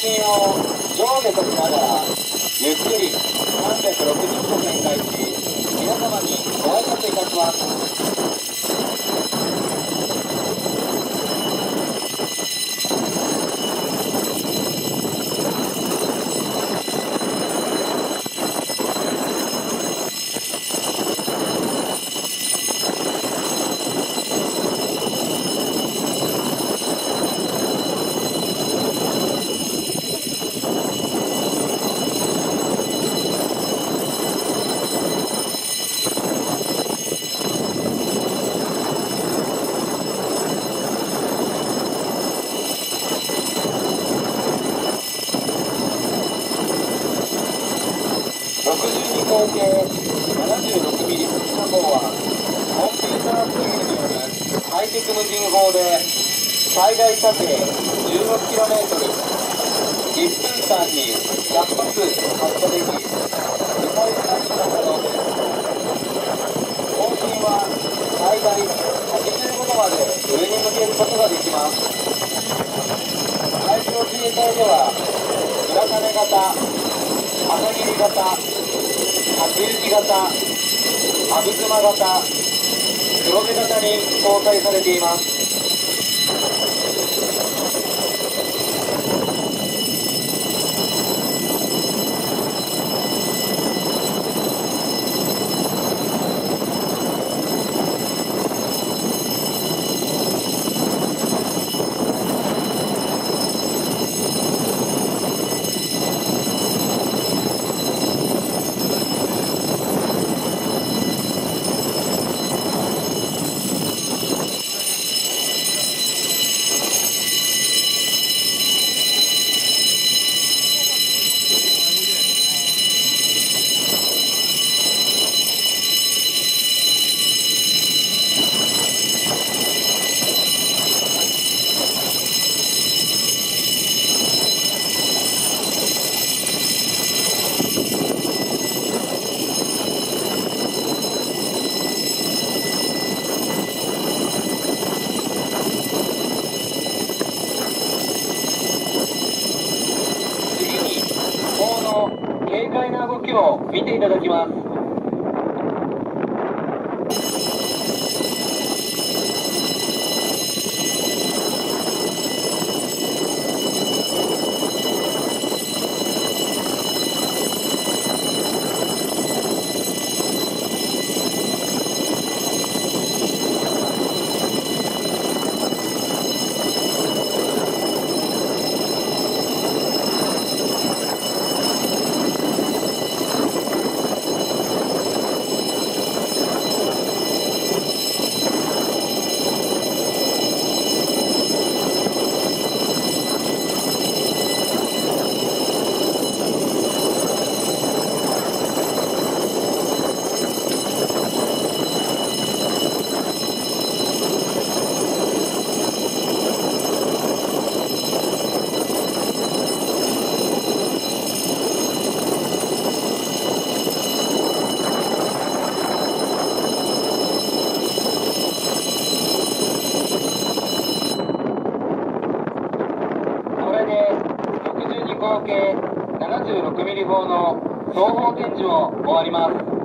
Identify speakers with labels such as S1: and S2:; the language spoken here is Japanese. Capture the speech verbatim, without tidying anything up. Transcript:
S1: 心を上下としながらゆっくりさんびゃくろくじゅっこ旋回し、皆様にご挨拶いたします。ろくじゅうに口径 ななじゅうろくミリ 発射砲はコンピューター制御によるハイテク無人砲で最大射程 じゅうろくキロメートル、いっぷんかんにひゃっぱつ発射でき、ミサイル発射が可能です。砲身は最大はちじゅうごどまで上に向けることができます。海上自衛隊では村上型、朝霧型、初雪型、阿武隈型、黒部型に搭載されています。軽快な動きを見ていただきます。ろくじゅうに口径 ななじゅうろくミリ 砲の双方展示を終わります。